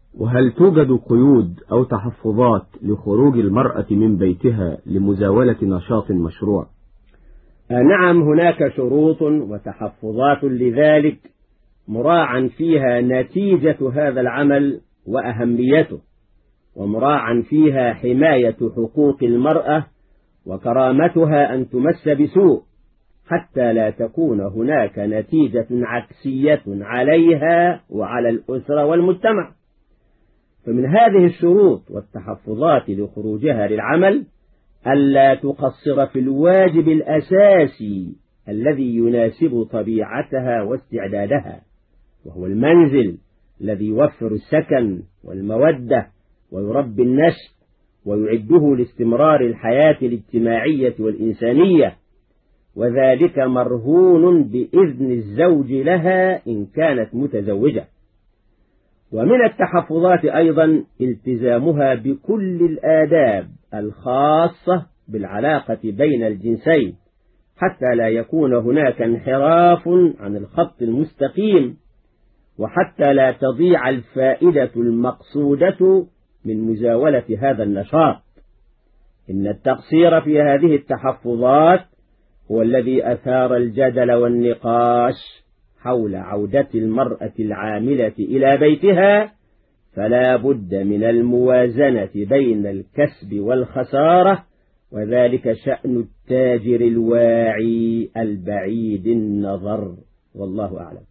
وهل توجد قيود أو تحفظات لخروج المرأة من بيتها لمزاولة نشاط مشروع؟ نعم، هناك شروط وتحفظات لذلك مراعا فيها نتيجة هذا العمل وأهميته، ومراعا فيها حماية حقوق المرأة وكرامتها أن تمس بسوء، حتى لا تكون هناك نتيجة عكسية عليها وعلى الأسرة والمجتمع. فمن هذه الشروط والتحفظات لخروجها للعمل ألا تقصر في الواجب الأساسي الذي يناسب طبيعتها واستعدادها، وهو المنزل الذي يوفر السكن والمودة ويربي النشء ويعده لاستمرار الحياة الاجتماعية والإنسانية، وذلك مرهون بإذن الزوج لها إن كانت متزوجة. ومن التحفظات أيضا التزامها بكل الآداب الخاصة بالعلاقة بين الجنسين، حتى لا يكون هناك انحراف عن الخط المستقيم، وحتى لا تضيع الفائدة المقصودة من مزاولة هذا النشاط. إن التقصير في هذه التحفظات هو الذي أثار الجدل والنقاش حول عودة المرأة العاملة إلى بيتها، فلا بد من الموازنة بين الكسب والخسارة، وذلك شأن التاجر الواعي البعيد النظر، والله أعلم.